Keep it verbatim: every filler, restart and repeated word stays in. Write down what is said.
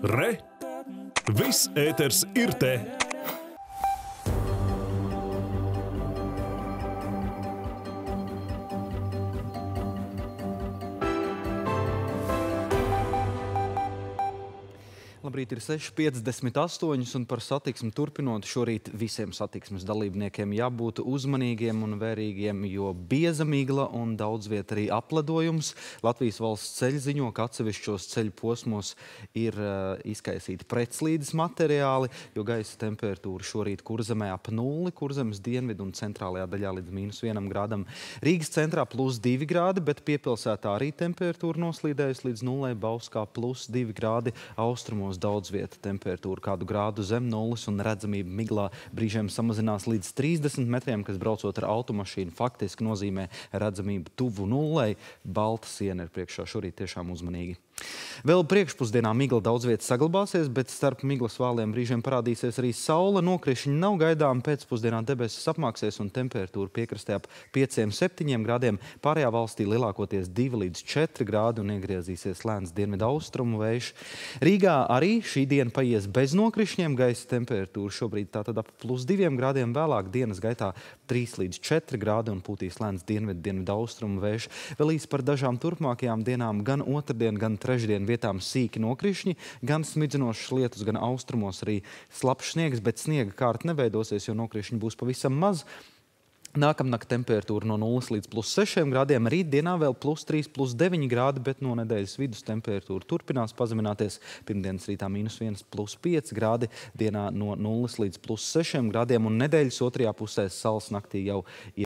Re! Viss ēters ir te! Labrīt, ir seši piecdesmit astoņi un par satiksmi turpinot, šorīt visiem satiksmes dalībniekiem jābūt uzmanīgiem un vērīgiem, jo bieza migla un daudz viet arī apledojums. Latvijas valsts ceļi ziņo, ka atsevišķos ceļu posmos ir uh, izkaisīti pretslīdes materiāli, jo gaisa temperatūra šorīt Kurzemē ap nulli, Kurzemes dienvidu un centrālajā daļā līdz mīnus vienam grādam. Rīgas centrā plus divi grādi, bet piepilsētā arī temperatūra noslīdējusi līdz nullei, Bauskā plus divi grādi, austrumos daudz vieta temperatūra kādu grādu zem nulles un redzamība miglā brīžiem samazinās līdz trīsdesmit metriem, kas braucot ar automašīnu faktiski nozīmē redzamību tuvu nullei. Balta siena ir priekšā, šorīt tiešām uzmanīgi. Vēl priekšpusdienā migla daudz vietas saglabāsies, bet starp miglas vāliem brīžiem parādīsies arī saule. Nokrišņi nav gaidām, pēcpusdienā debesis apmāksies un temperatūra piekrastē ap pieciem septiņiem grādiem. Pārējā valstī lielākoties divi līdz četri grādi un iegriezīsies lēns dienvidu austrumu vējš. Rīgā arī šī diena paies bez nokrišņiem, gaisa temperatūra šobrīd tātad ap plus diviem grādiem, vēlāk dienas gaitā trīs līdz četri grādi un pūtīs lēns dienvidu, dienvidu austrumu vējš. Vēl īsi par dažām turpmākajām dienām, gan otrdien, gan trešdien vietām sīki nokrišņi, gan smidzinošs lietus, gan austrumos arī slapjš sniegs, bet sniega kārta neveidosies, jo nokrišņi būs pavisam maz. Nākamnakt temperatūra no nulles līdz plus sešiem grādiem, rītdienā vēl plus trīs, plus deviņi grādi, bet no nedēļas vidus temperatūra turpinās pazemināties. Pirmdienas rītā mīnus viens, plus pieci grādi, dienā no nulles līdz plus sešiem grādiem un nedēļas otrajā pusē salas naktī jau